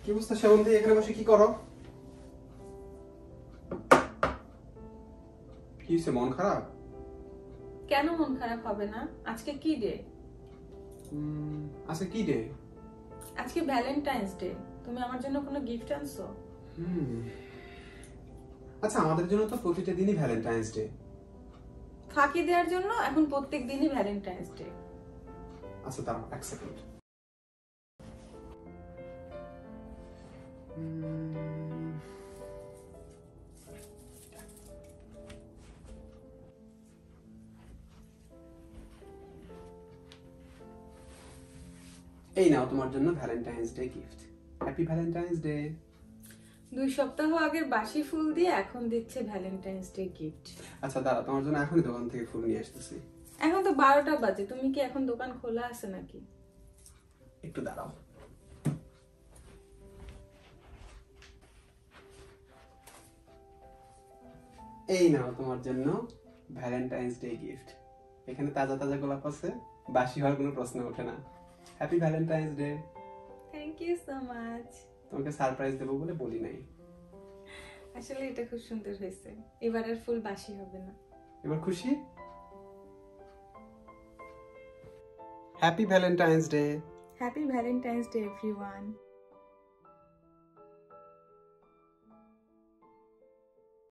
কি অবস্থা শ্রাবন্তী, এখানে বসে কি করো? কি হয়েছে, মন খারাপ? কেন মন খারাপ হবে না? আজকে কি ডে? আচ্ছা কি ডে? আজকে ভ্যালেন্টাইন্স ডে। তুমি আমার জন্য কোনো গিফট আনছো? আচ্ছা আমাদের জন্য তো প্রতিটা দিনই ভ্যালেন্টাইন্স ডে। ফাঁকি দেওয়ার জন্য এখন প্রত্যেক দিনই ভ্যালেন্টাইন্স ডে। আচ্ছা দাঁড়াও এক সেকেন্ড। এই নাও তোমার জন্য valentine's day gift. Happy valentine's day. 2 সপ্তাহ আগের বাসি ফুল দিয়ে এখন দিচ্ছে ভ্যালেন্টাইন্স ডে গিফট। আচ্ছা দাঁড়াও, তোমার জন্য এখনই দোকান থেকে ফুল নিয়ে আসতেছি। এখন তো 12টা বাজে, তুমি কি এখন দোকান খোলা আছে নাকি? একটু দাঁড়াও। এই নাও তোমার জন্য ভ্যালেন্টাইন্স ডে গিফট। এখানে তাজা তাজা গোলাপ আছে, বাসি হওয়ার কোনো প্রশ্ন ওঠে না। Happy valentine's day. Thank you so much. তোমাকে সারপ্রাইজ দেবো বলে বলি নাই। আসলে এটা খুব সুন্দর হয়েছে, এবার আর ফুল বাসি হবে না। এবার খুশি? Happy valentine's day. Happy valentine's day everyone.